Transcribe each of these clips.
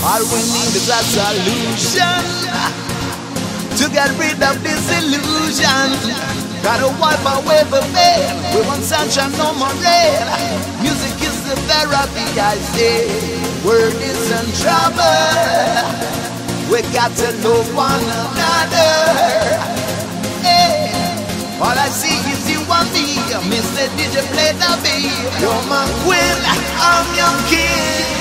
All we need is a solution to get rid of this illusion. Gotta wipe away the veil. We want sunshine, no more rain. Music is the therapy, I say. Word is in trouble. We got to love one another. Hey. All I see is you and me. Mr. DJ, play the beat. You're my queen, I'm your king.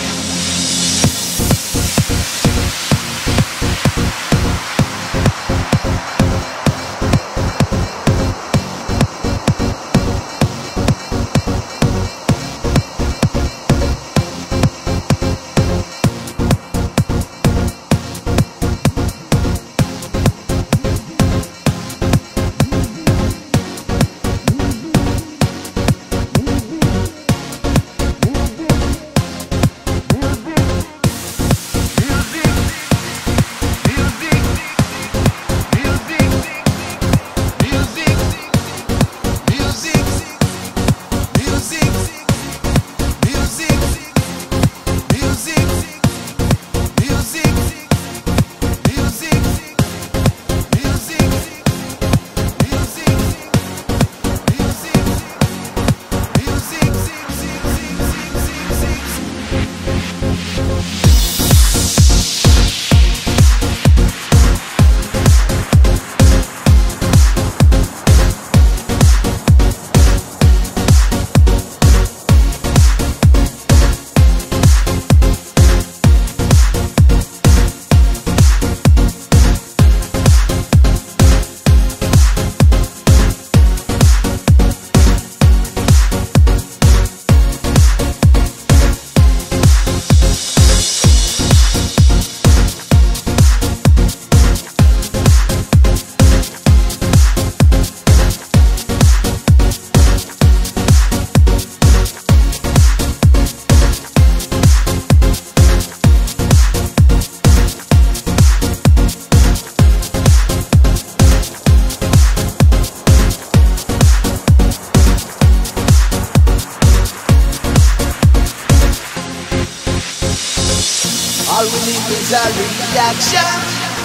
All we need is a reaction.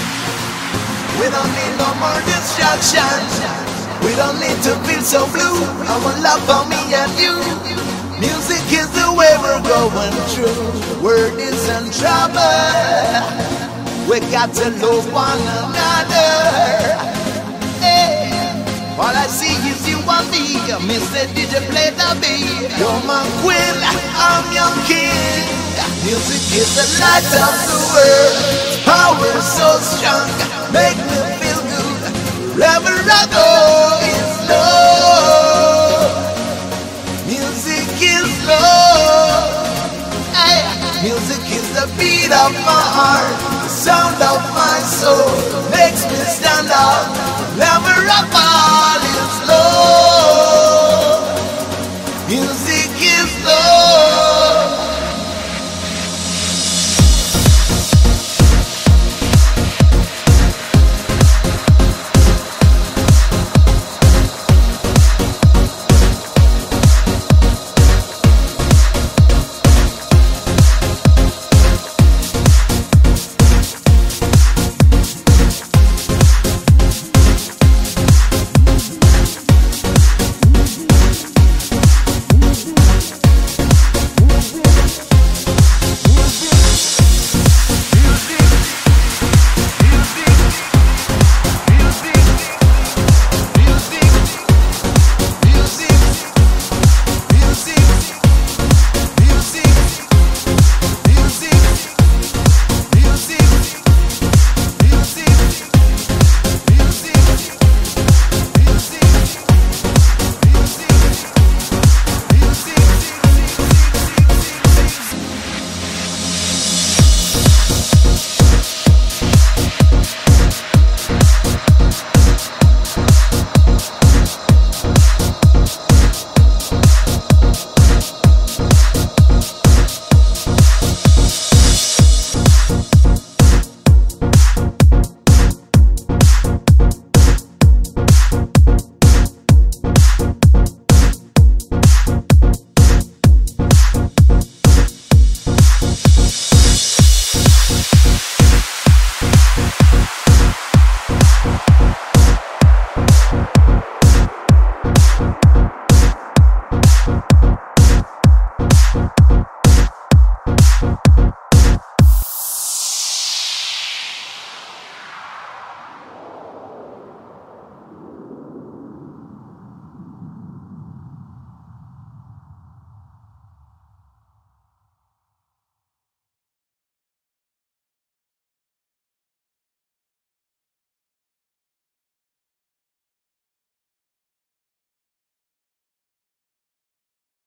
We don't need no more distraction. We don't need to feel so blue. I want love for me and you. Music is the way we're going through. Word is in trouble. We got to love one another. Hey. All I see is you and me. Mr. DJ, play the beat. You're my queen, I'm your king. Music is the light of the world. Power so strong, make me feel good. Wherever I go is love. Music is love. Hey. Music is the beat of my heart, the sound of my soul. Makes me stand up. Wherever I fall is love.